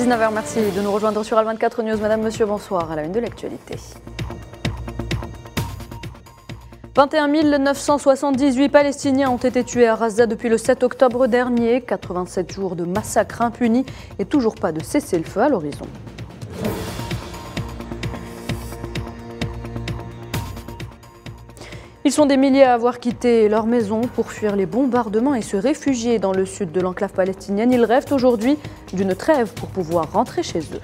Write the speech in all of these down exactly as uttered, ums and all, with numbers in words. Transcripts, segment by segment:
dix-neuf heures, merci de nous rejoindre sur Al vingt-quatre News. Madame, monsieur, bonsoir. À la une de l'actualité. vingt et un mille neuf cent soixante-dix-huit Palestiniens ont été tués à Gaza depuis le sept octobre dernier. quatre-vingt-sept jours de massacres impunis et toujours pas de cessez-le-feu à l'horizon. Ils sont des milliers à avoir quitté leur maison pour fuir les bombardements et se réfugier dans le sud de l'enclave palestinienne. Ils rêvent aujourd'hui d'une trêve pour pouvoir rentrer chez eux.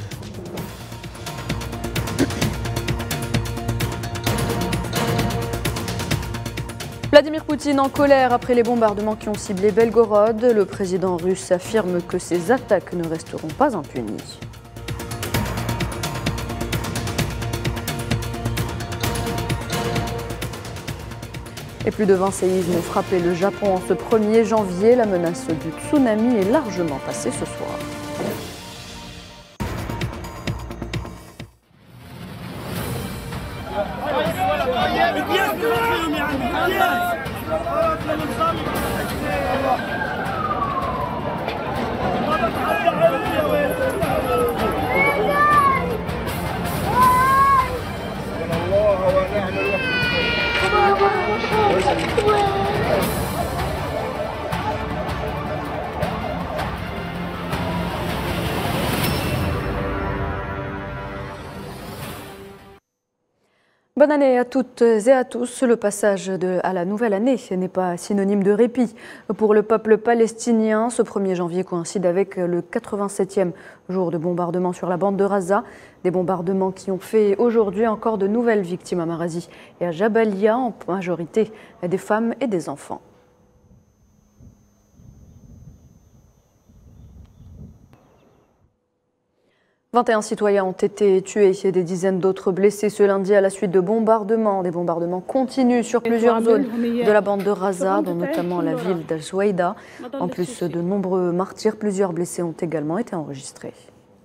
Vladimir Poutine en colère après les bombardements qui ont ciblé Belgorod. Le président russe affirme que ces attaques ne resteront pas impunies. Et plus de vingt séismes ont frappé le Japon en ce premier janvier. La menace du tsunami est largement passée ce soir. Bonne année à toutes et à tous. Le passage de, à la nouvelle année n'est pas synonyme de répit. Pour le peuple palestinien, ce premier janvier coïncide avec le quatre-vingt-septième jour de bombardement sur la bande de Gaza. Des bombardements qui ont fait aujourd'hui encore de nouvelles victimes à Marazi et à Jabalia, en majorité des femmes et des enfants. vingt et un citoyens ont été tués et des dizaines d'autres blessés ce lundi à la suite de bombardements. Des bombardements continuent sur plusieurs zones de la bande de Gaza, dont notamment la ville d'Al-Souaïda. En plus de nombreux martyrs, plusieurs blessés ont également été enregistrés.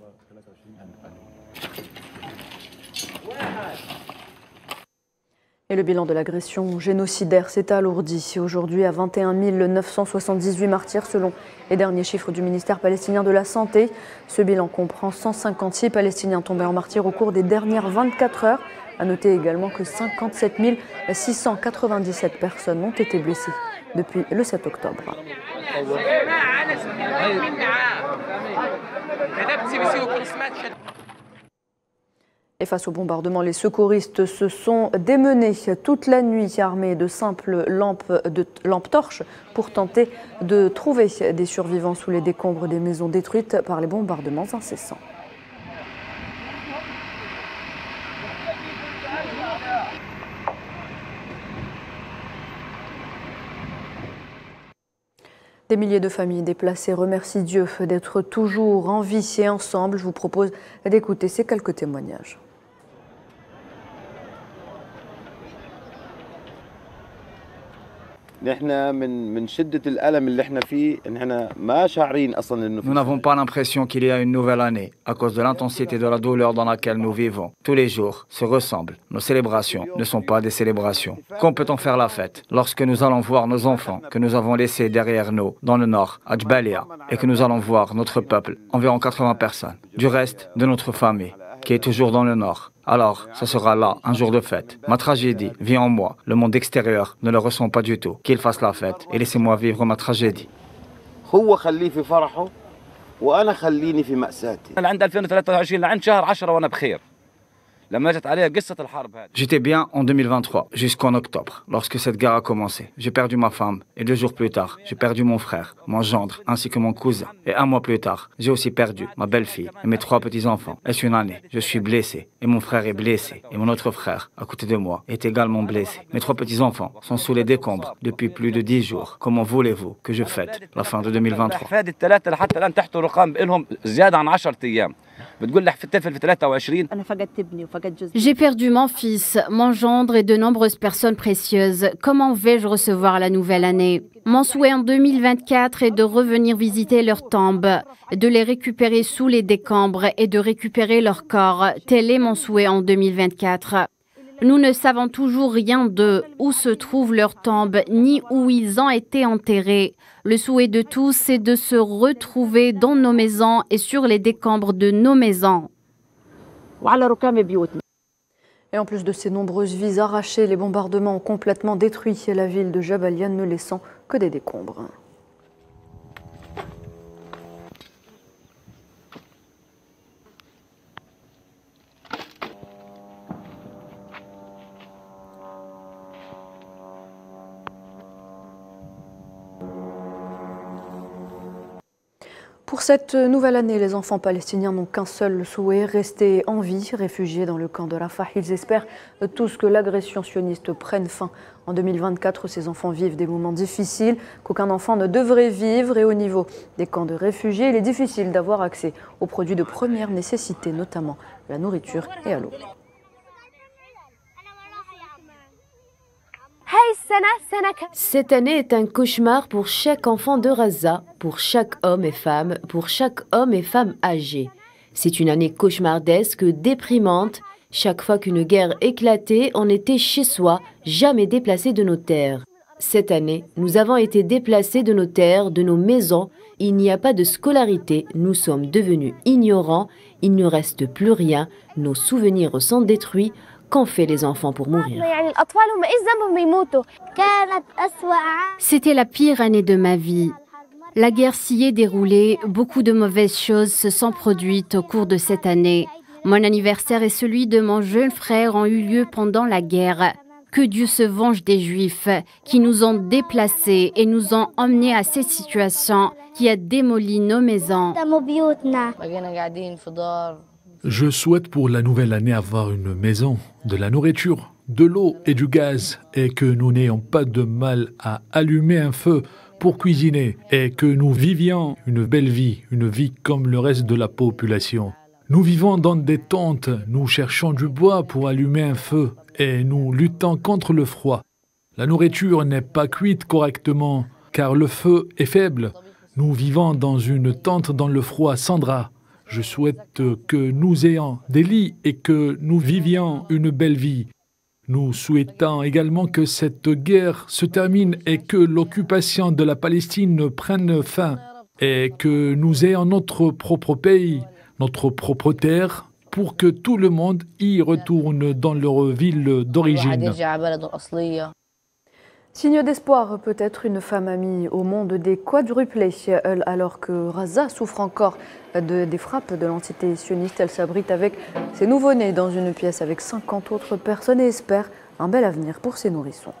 Et le bilan de l'agression génocidaire s'est alourdi aujourd'hui à vingt et un mille neuf cent soixante-dix-huit martyrs selon les derniers chiffres du ministère palestinien de la Santé. Ce bilan comprend cent cinquante-six Palestiniens tombés en martyrs au cours des dernières vingt-quatre heures. À noter également que cinquante-sept mille six cent quatre-vingt-dix-sept personnes ont été blessées depuis le sept octobre. Et face au bombardement, les secouristes se sont démenés toute la nuit armés de simples lampes, de, lampes torches pour tenter de trouver des survivants sous les décombres des maisons détruites par les bombardements incessants. Des milliers de familles déplacées remercient Dieu d'être toujours en vie et ensemble. Je vous propose d'écouter ces quelques témoignages. Nous n'avons pas l'impression qu'il y a une nouvelle année à cause de l'intensité de la douleur dans laquelle nous vivons. Tous les jours se ressemblent. Nos célébrations ne sont pas des célébrations. Quand peut-on faire la fête? Lorsque nous allons voir nos enfants que nous avons laissés derrière nous dans le nord, à Jabalia, et que nous allons voir notre peuple, environ quatre-vingts personnes, du reste de notre famille, qui est toujours dans le nord. Alors, ce sera là un jour de fête. Ma tragédie vit en moi. Le monde extérieur ne le ressent pas du tout. Qu'il fasse la fête et laissez-moi vivre ma tragédie. J'étais bien en deux mille vingt-trois, jusqu'en octobre, lorsque cette guerre a commencé. J'ai perdu ma femme et deux jours plus tard, j'ai perdu mon frère, mon gendre, ainsi que mon cousin. Et un mois plus tard, j'ai aussi perdu ma belle-fille et mes trois petits-enfants. Est-ce une année? Je suis blessé et mon frère est blessé. Et mon autre frère, à côté de moi, est également blessé. Mes trois petits-enfants sont sous les décombres depuis plus de dix jours. Comment voulez-vous que je fête la fin de deux mille vingt-trois? J'ai perdu mon fils, mon gendre et de nombreuses personnes précieuses. Comment vais-je recevoir la nouvelle année? Mon souhait en deux mille vingt-quatre est de revenir visiter leurs tombes, de les récupérer sous les décombres et de récupérer leur corps. Tel est mon souhait en deux mille vingt-quatre. Nous ne savons toujours rien d'eux, où se trouvent leurs tombes, ni où ils ont été enterrés. Le souhait de tous, c'est de se retrouver dans nos maisons et sur les décombres de nos maisons. Et en plus de ces nombreuses vies arrachées, les bombardements ont complètement détruit la ville de Jabalia, ne laissant que des décombres. Pour cette nouvelle année, les enfants palestiniens n'ont qu'un seul souhait, rester en vie, réfugiés dans le camp de Rafah. Ils espèrent tous que l'agression sioniste prenne fin. En deux mille vingt-quatre, ces enfants vivent des moments difficiles qu'aucun enfant ne devrait vivre. Et au niveau des camps de réfugiés, il est difficile d'avoir accès aux produits de première nécessité, notamment la nourriture et à l'eau. Cette année est un cauchemar pour chaque enfant de Gaza, pour chaque homme et femme, pour chaque homme et femme âgés. C'est une année cauchemardesque, déprimante. Chaque fois qu'une guerre éclatait, on était chez soi, jamais déplacé de nos terres. Cette année, nous avons été déplacés de nos terres, de nos maisons. Il n'y a pas de scolarité, nous sommes devenus ignorants, il ne reste plus rien, nos souvenirs sont détruits. Qu'ont fait les enfants pour mourir? C'était la pire année de ma vie. La guerre s'y est déroulée, beaucoup de mauvaises choses se sont produites au cours de cette année. Mon anniversaire et celui de mon jeune frère ont eu lieu pendant la guerre. Que Dieu se venge des Juifs qui nous ont déplacés et nous ont emmenés à cette situation qui a démoli nos maisons. Je souhaite pour la nouvelle année avoir une maison, de la nourriture, de l'eau et du gaz, et que nous n'ayons pas de mal à allumer un feu pour cuisiner, et que nous vivions une belle vie, une vie comme le reste de la population. Nous vivons dans des tentes, nous cherchons du bois pour allumer un feu, et nous luttons contre le froid. La nourriture n'est pas cuite correctement, car le feu est faible. Nous vivons dans une tente dans le froid sans drap. Je souhaite que nous ayons des lits et que nous vivions une belle vie. Nous souhaitons également que cette guerre se termine et que l'occupation de la Palestine prenne fin et que nous ayons notre propre pays, notre propre terre, pour que tout le monde y retourne dans leur ville d'origine. Signe d'espoir, peut-être une femme amie au monde des quadruplés. Alors que Gaza souffre encore de, des frappes de l'entité sioniste, elle s'abrite avec ses nouveau-nés dans une pièce avec cinquante autres personnes et espère un bel avenir pour ses nourrissons.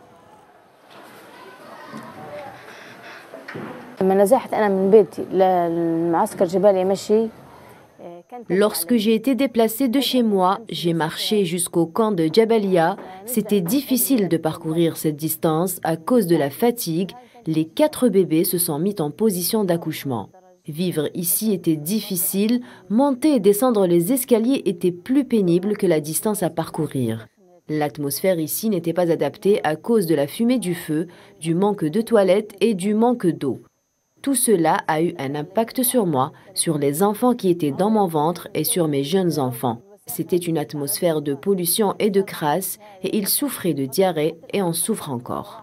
Lorsque j'ai été déplacée de chez moi, j'ai marché jusqu'au camp de Jabalia. C'était difficile de parcourir cette distance à cause de la fatigue. Les quatre bébés se sont mis en position d'accouchement. Vivre ici était difficile. Monter et descendre les escaliers était plus pénible que la distance à parcourir. L'atmosphère ici n'était pas adaptée à cause de la fumée du feu, du manque de toilettes et du manque d'eau. Tout cela a eu un impact sur moi, sur les enfants qui étaient dans mon ventre et sur mes jeunes enfants. C'était une atmosphère de pollution et de crasse et ils souffraient de diarrhée et en souffrent encore.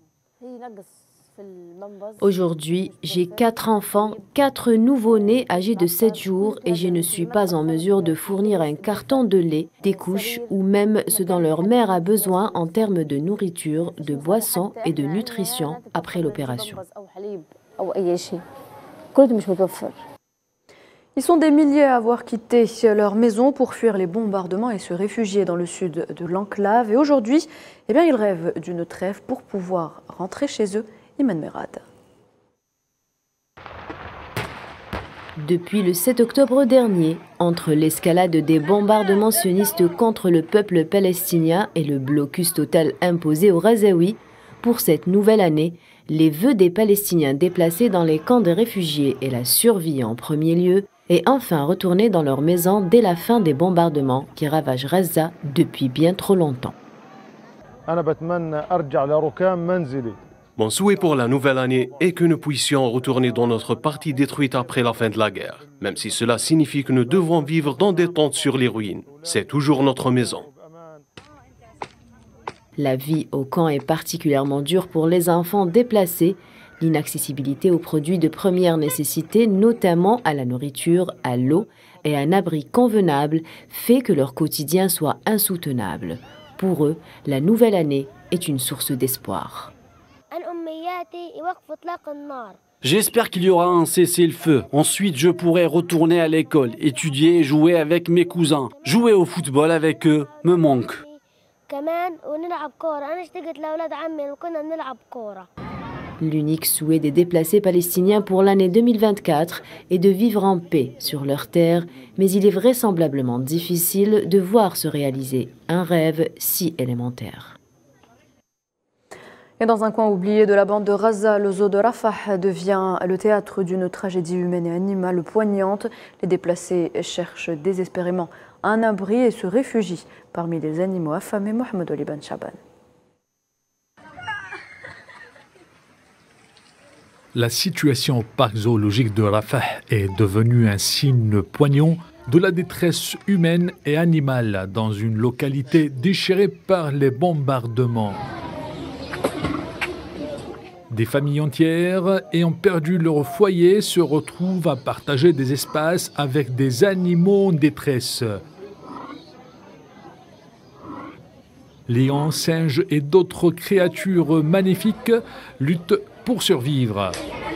Aujourd'hui, j'ai quatre enfants, quatre nouveau-nés âgés de sept jours et je ne suis pas en mesure de fournir un carton de lait, des couches ou même ce dont leur mère a besoin en termes de nourriture, de boissons et de nutrition après l'opération. Ils sont des milliers à avoir quitté leur maison pour fuir les bombardements et se réfugier dans le sud de l'enclave. Et aujourd'hui, eh bien, ils rêvent d'une trêve pour pouvoir rentrer chez eux. Iman Merad. Depuis le sept octobre dernier, entre l'escalade des bombardements sionistes contre le peuple palestinien et le blocus total imposé aux Gazaouis, pour cette nouvelle année, les vœux des Palestiniens déplacés dans les camps de réfugiés et la survie en premier lieu, et enfin retourner dans leur maison dès la fin des bombardements qui ravagent Gaza depuis bien trop longtemps. Mon souhait pour la nouvelle année est que nous puissions retourner dans notre partie détruite après la fin de la guerre, même si cela signifie que nous devons vivre dans des tentes sur les ruines. C'est toujours notre maison. La vie au camp est particulièrement dure pour les enfants déplacés. L'inaccessibilité aux produits de première nécessité, notamment à la nourriture, à l'eau et à un abri convenable, fait que leur quotidien soit insoutenable. Pour eux, la nouvelle année est une source d'espoir. J'espère qu'il y aura un cessez-le-feu. Ensuite, je pourrai retourner à l'école, étudier et jouer avec mes cousins. Jouer au football avec eux me manque. L'unique souhait des déplacés palestiniens pour l'année deux mille vingt-quatre est de vivre en paix sur leur terre, mais il est vraisemblablement difficile de voir se réaliser un rêve si élémentaire. Et dans un coin oublié de la bande de Gaza, le zoo de Rafah devient le théâtre d'une tragédie humaine et animale poignante. Les déplacés cherchent désespérément un abri et se réfugient parmi les animaux affamés. Mohamed Oliban Chaban. La situation au parc zoologique de Rafah est devenue un signe poignant de la détresse humaine et animale dans une localité déchirée par les bombardements. Des familles entières ayant perdu leur foyer se retrouvent à partager des espaces avec des animaux en détresse. Lions, singes et d'autres créatures magnifiques luttent pour survivre.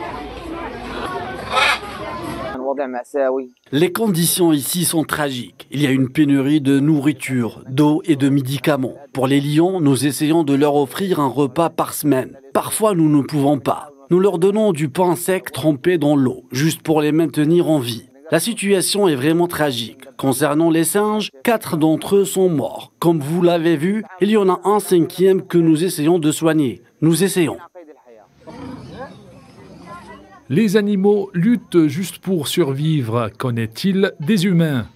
Les conditions ici sont tragiques. Il y a une pénurie de nourriture, d'eau et de médicaments. Pour les lions, nous essayons de leur offrir un repas par semaine. Parfois, nous ne pouvons pas. Nous leur donnons du pain sec trempé dans l'eau, juste pour les maintenir en vie. La situation est vraiment tragique. Concernant les singes, quatre d'entre eux sont morts. Comme vous l'avez vu, il y en a un cinquième que nous essayons de soigner. Nous essayons. Les animaux luttent juste pour survivre. Qu'en est-il des humains?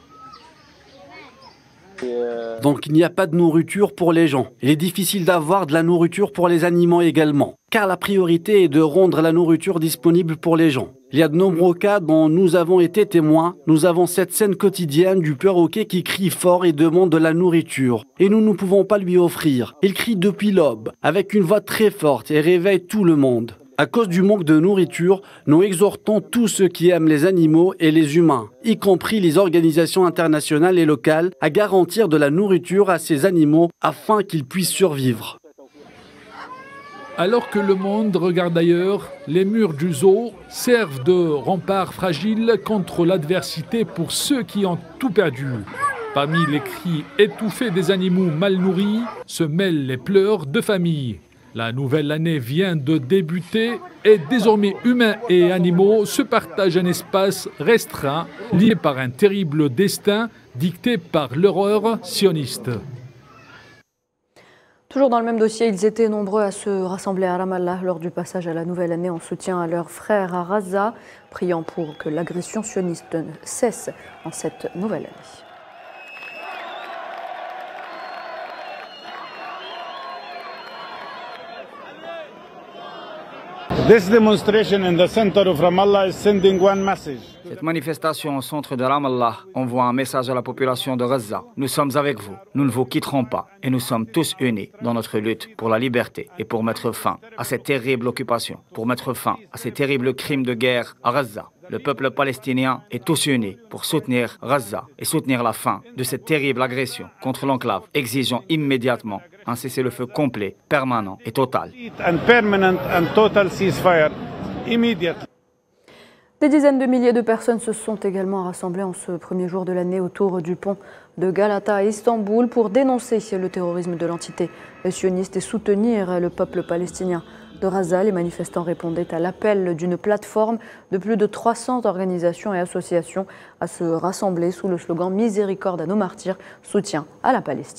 Donc il n'y a pas de nourriture pour les gens. Il est difficile d'avoir de la nourriture pour les animaux également, car la priorité est de rendre la nourriture disponible pour les gens. Il y a de nombreux cas dont nous avons été témoins. Nous avons cette scène quotidienne du perroquet qui crie fort et demande de la nourriture. Et nous ne pouvons pas lui offrir. Il crie depuis l'aube, avec une voix très forte et réveille tout le monde. À cause du manque de nourriture, nous exhortons tous ceux qui aiment les animaux et les humains, y compris les organisations internationales et locales, à garantir de la nourriture à ces animaux afin qu'ils puissent survivre. Alors que le monde regarde ailleurs, les murs du zoo servent de rempart fragile contre l'adversité pour ceux qui ont tout perdu. Parmi les cris étouffés des animaux mal nourris se mêlent les pleurs de familles. La nouvelle année vient de débuter et désormais humains et animaux se partagent un espace restreint lié par un terrible destin dicté par l'horreur sioniste. Toujours dans le même dossier, ils étaient nombreux à se rassembler à Ramallah lors du passage à la nouvelle année en soutien à leurs frères à Gaza, priant pour que l'agression sioniste cesse en cette nouvelle année. Cette manifestation au centre de Ramallah envoie un message à la population de Gaza. Nous sommes avec vous, nous ne vous quitterons pas et nous sommes tous unis dans notre lutte pour la liberté et pour mettre fin à cette terrible occupation, pour mettre fin à ces terribles crimes de guerre à Gaza. Le peuple palestinien est tous unis pour soutenir Gaza et soutenir la fin de cette terrible agression contre l'enclave, exigeant immédiatement un cessez-le-feu complet, permanent et total. Des dizaines de milliers de personnes se sont également rassemblées en ce premier jour de l'année autour du pont de Galata à Istanbul pour dénoncer le terrorisme de l'entité sioniste et soutenir le peuple palestinien de Gaza. Les manifestants répondaient à l'appel d'une plateforme de plus de trois cents organisations et associations à se rassembler sous le slogan « Miséricorde à nos martyrs, soutien à la Palestine ».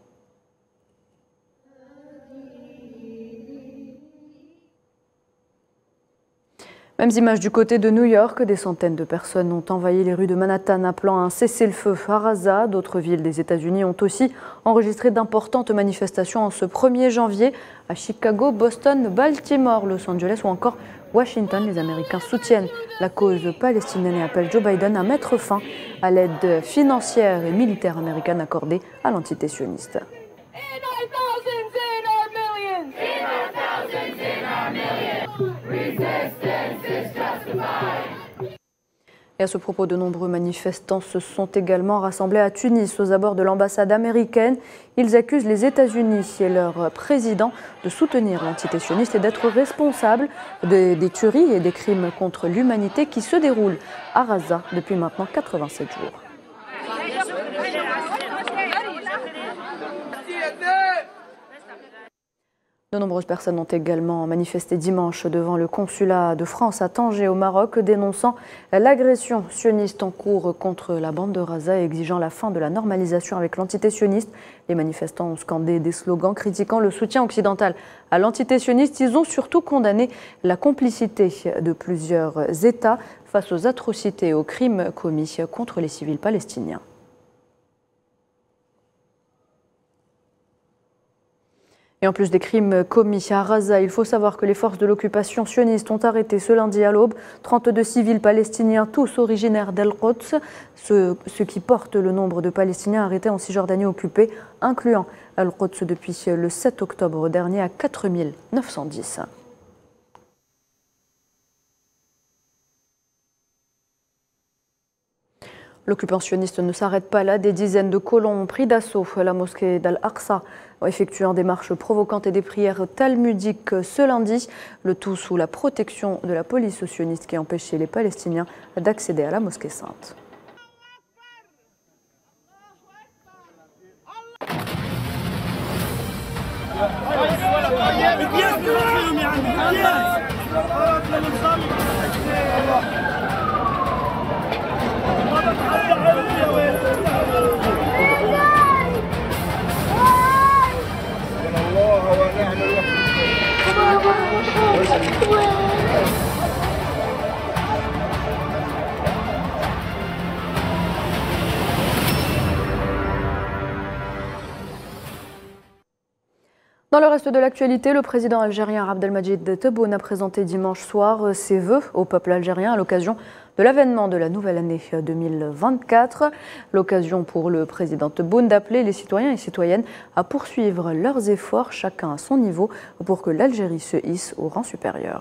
Mêmes images du côté de New York, des centaines de personnes ont envahi les rues de Manhattan appelant à un cessez-le-feu à Gaza. D'autres villes des États-Unis ont aussi enregistré d'importantes manifestations en ce premier janvier. À Chicago, Boston, Baltimore, Los Angeles ou encore Washington, les Américains soutiennent la cause palestinienne et appellent Joe Biden à mettre fin à l'aide financière et militaire américaine accordée à l'entité sioniste. Et à ce propos, de nombreux manifestants se sont également rassemblés à Tunis, aux abords de l'ambassade américaine. Ils accusent les États-Unis et leur président de soutenir l'entité sioniste et d'être responsables des, des tueries et des crimes contre l'humanité qui se déroulent à Gaza depuis maintenant quatre-vingt-sept jours. De nombreuses personnes ont également manifesté dimanche devant le consulat de France à Tanger au Maroc, dénonçant l'agression sioniste en cours contre la bande de Gaza et exigeant la fin de la normalisation avec l'entité sioniste. Les manifestants ont scandé des slogans critiquant le soutien occidental à l'entité sioniste. Ils ont surtout condamné la complicité de plusieurs États face aux atrocités et aux crimes commis contre les civils palestiniens. Et en plus des crimes commis à Gaza, il faut savoir que les forces de l'occupation sioniste ont arrêté ce lundi à l'aube trente-deux civils palestiniens, tous originaires d'El-Quds, ce, ce qui porte le nombre de Palestiniens arrêtés en Cisjordanie occupée, incluant Al-Quds depuis le sept octobre dernier, à quatre mille neuf cent dix. L'occupationniste ne s'arrête pas là. Des dizaines de colons ont pris d'assaut la mosquée d'Al-Aqsa, effectuant des marches provocantes et des prières talmudiques ce lundi, le tout sous la protection de la police sioniste qui a empêché les Palestiniens d'accéder à la mosquée sainte. Dans le reste de l'actualité, le président algérien Abdelmadjid Tebboune a présenté dimanche soir ses vœux au peuple algérien à l'occasion de l'avènement de la nouvelle année deux mille vingt-quatre. L'occasion pour le président Tebboune d'appeler les citoyens et citoyennes à poursuivre leurs efforts, chacun à son niveau, pour que l'Algérie se hisse au rang supérieur.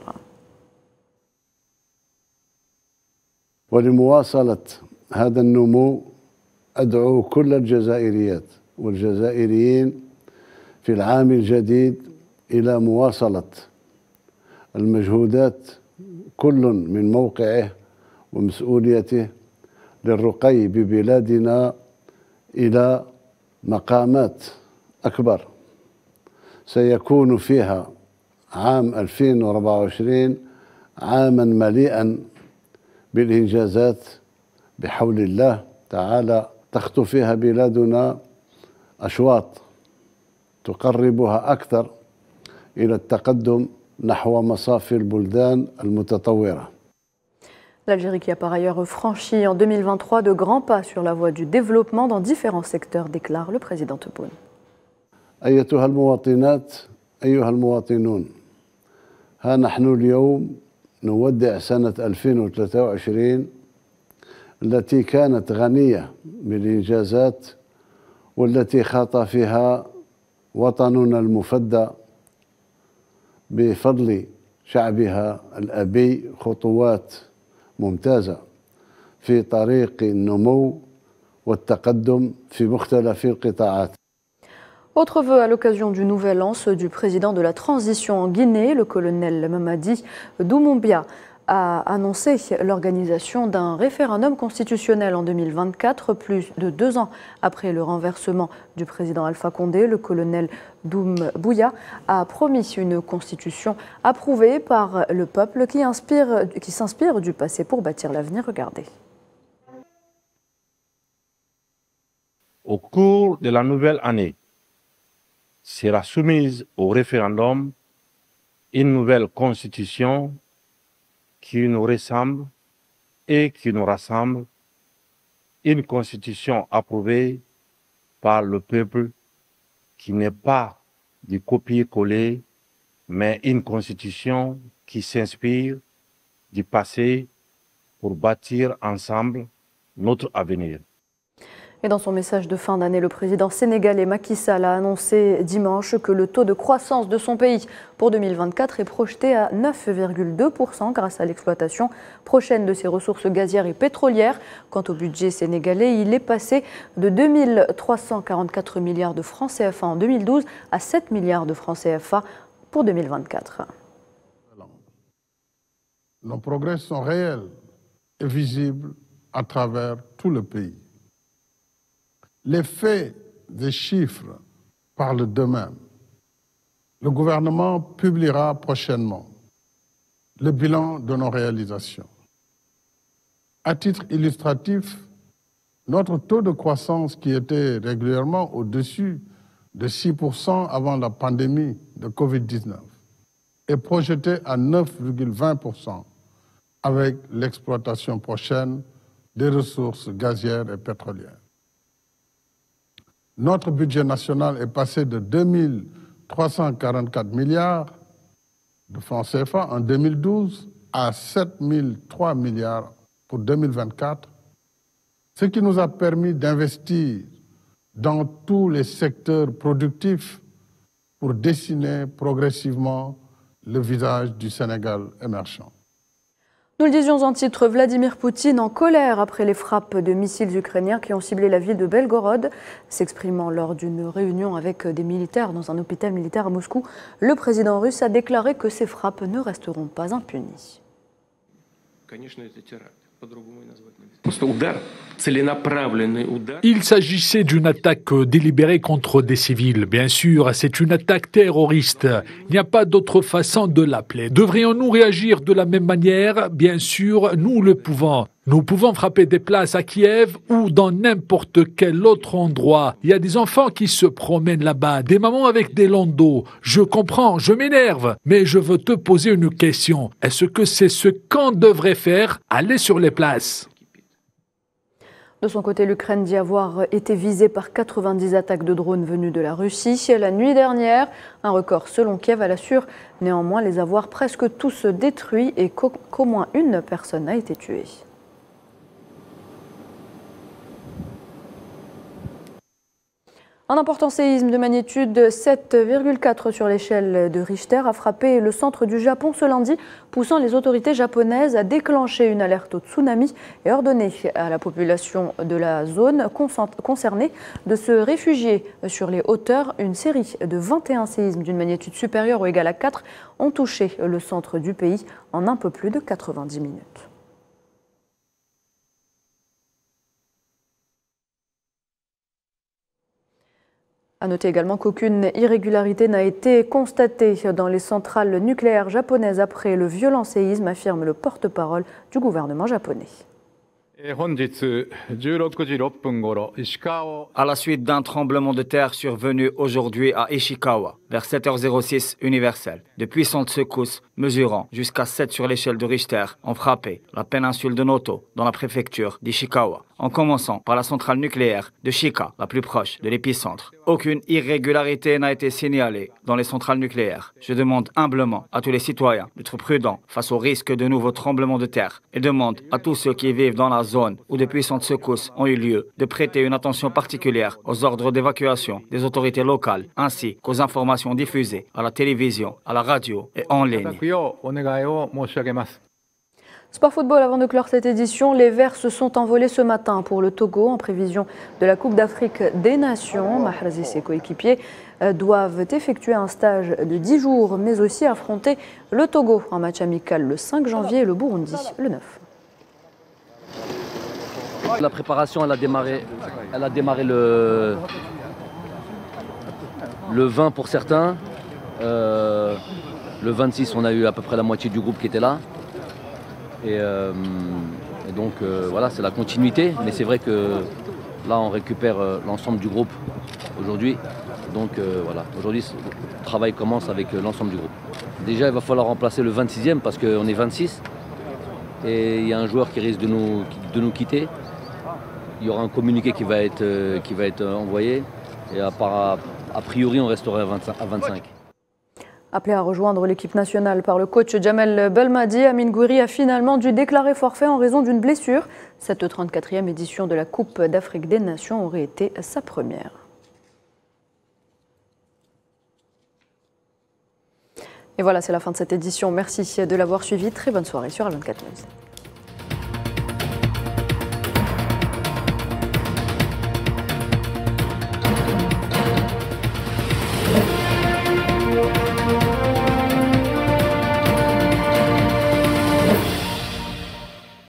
ولمواصلة هذا النمو أدعو كل الجزائريات والجزائريين في العام الجديد إلى مواصلة المجهودات كل من موقعه ومسؤوليته للرقي ببلادنا إلى مقامات أكبر. سيكون فيها عام ألفين وأربعة وعشرين عاما مليئا بالإنجازات بحول الله تعالى. تخطو فيها بلادنا أشواط تقربها أكثر إلى التقدم نحو مصاف البلدان المتطورة. L'Algérie qui a par ailleurs franchi en deux mille vingt-trois de grands pas sur la voie du développement dans différents secteurs, déclare le président Tebboune. أيتها المواطنات أيها المواطنون، ها نحن اليوم نودع سنة ألفين وثلاثة وعشرين التي كانت غنية بالإنجازات والتي خاض فيها وطننا المفدى بفضل شعبها الأبي خطوات ممتازة في طريق النمو والتقدم في مختلف القطاعات. Autre vœu à l'occasion du nouvel an, ceux du président de la transition en Guinée, le colonel Mamadi Doumbouya, a annoncé l'organisation d'un référendum constitutionnel en deux mille vingt-quatre, plus de deux ans après le renversement du président Alpha Condé. Le colonel Doumbouya a promis une constitution approuvée par le peuple qui, inspire, qui s'inspire du passé pour bâtir l'avenir. Regardez. Au cours de la nouvelle année, sera soumise au référendum une nouvelle constitution qui nous ressemble et qui nous rassemble, une constitution approuvée par le peuple qui n'est pas du copier-coller, mais une constitution qui s'inspire du passé pour bâtir ensemble notre avenir. Et dans son message de fin d'année, le président sénégalais Macky Sall a annoncé dimanche que le taux de croissance de son pays pour deux mille vingt-quatre est projeté à neuf virgule deux pour cent grâce à l'exploitation prochaine de ses ressources gazières et pétrolières. Quant au budget sénégalais, il est passé de deux mille trois cent quarante-quatre milliards de francs C F A en deux mille douze à sept milliards de francs C F A pour deux mille vingt-quatre. Nos progrès sont réels et visibles à travers tout le pays. Les faits et chiffres parlent d'eux-mêmes. Le gouvernement publiera prochainement le bilan de nos réalisations. À titre illustratif, notre taux de croissance, qui était régulièrement au-dessus de six pour cent avant la pandémie de Covid dix-neuf, est projeté à neuf virgule vingt pour cent avec l'exploitation prochaine des ressources gazières et pétrolières. Notre budget national est passé de deux mille trois cent quarante-quatre milliards de francs C F A en deux mille douze à sept mille trois milliards pour deux mille vingt-quatre, ce qui nous a permis d'investir dans tous les secteurs productifs pour dessiner progressivement le visage du Sénégal émergent. Nous le disions en titre, Vladimir Poutine en colère après les frappes de missiles ukrainiens qui ont ciblé la ville de Belgorod. S'exprimant lors d'une réunion avec des militaires dans un hôpital militaire à Moscou, le président russe a déclaré que ces frappes ne resteront pas impunies. Il s'agissait d'une attaque délibérée contre des civils. Bien sûr, c'est une attaque terroriste. Il n'y a pas d'autre façon de l'appeler. Devrions-nous réagir de la même manière? Bien sûr, nous le pouvons. Nous pouvons frapper des places à Kiev ou dans n'importe quel autre endroit. Il y a des enfants qui se promènent là-bas, des mamans avec des landaux. Je comprends, je m'énerve, mais je veux te poser une question. Est-ce que c'est ce qu'on devrait faire? Aller sur les places. De son côté, l'Ukraine dit avoir été visée par quatre-vingt-dix attaques de drones venues de la Russie la nuit dernière. Un record selon Kiev. Elle assure néanmoins les avoir presque tous détruits et qu'au, qu'au moins une personne a été tuée. Un important séisme de magnitude sept virgule quatre sur l'échelle de Richter a frappé le centre du Japon ce lundi, poussant les autorités japonaises à déclencher une alerte au tsunami et ordonner à la population de la zone concernée de se réfugier sur les hauteurs. Une série de vingt et un séismes d'une magnitude supérieure ou égale à quatre ont touché le centre du pays en un peu plus de quatre-vingt-dix minutes. À noter également qu'aucune irrégularité n'a été constatée dans les centrales nucléaires japonaises après le violent séisme, affirme le porte-parole du gouvernement japonais. À la suite d'un tremblement de terre survenu aujourd'hui à Ishikawa, vers sept heures six universelle, de puissantes secousses mesurant jusqu'à sept sur l'échelle de Richter ont frappé la péninsule de Noto dans la préfecture d'Ishikawa, en commençant par la centrale nucléaire de Shika, la plus proche de l'épicentre. Aucune irrégularité n'a été signalée dans les centrales nucléaires. Je demande humblement à tous les citoyens d'être prudents face au risque de nouveaux tremblements de terre et demande à tous ceux qui vivent dans la zone où de puissantes secousses ont eu lieu de prêter une attention particulière aux ordres d'évacuation des autorités locales ainsi qu'aux informations diffusées à la télévision, à la radio et en ligne. Sport football, avant de clore cette édition, les Verts se sont envolés ce matin pour le Togo en prévision de la Coupe d'Afrique des Nations. Mahrez et ses coéquipiers doivent effectuer un stage de dix jours, mais aussi affronter le Togo en match amical le cinq janvier et le Burundi le neuf. La préparation, elle a démarré, elle a démarré le, le vingt pour certains. Euh, le vingt-six, on a eu à peu près la moitié du groupe qui était là. Et, euh, et donc euh, voilà, c'est la continuité. Mais c'est vrai que là, on récupère euh, l'ensemble du groupe aujourd'hui. Donc euh, voilà, aujourd'hui, le travail commence avec euh, l'ensemble du groupe. Déjà, il va falloir remplacer le vingt-sixième parce qu'on est vingt-six. Et il y a un joueur qui risque de nous, de nous quitter. Il y aura un communiqué qui va être, euh, qui va être envoyé. Et à, part, a priori, on restera à vingt-cinq. Appelé à rejoindre l'équipe nationale par le coach Jamel Belmadi, Amine Gouiri a finalement dû déclarer forfait en raison d'une blessure. Cette trente-quatrième édition de la Coupe d'Afrique des Nations aurait été sa première. Et voilà, c'est la fin de cette édition. Merci de l'avoir suivi. Très bonne soirée sur A vingt-quatre News.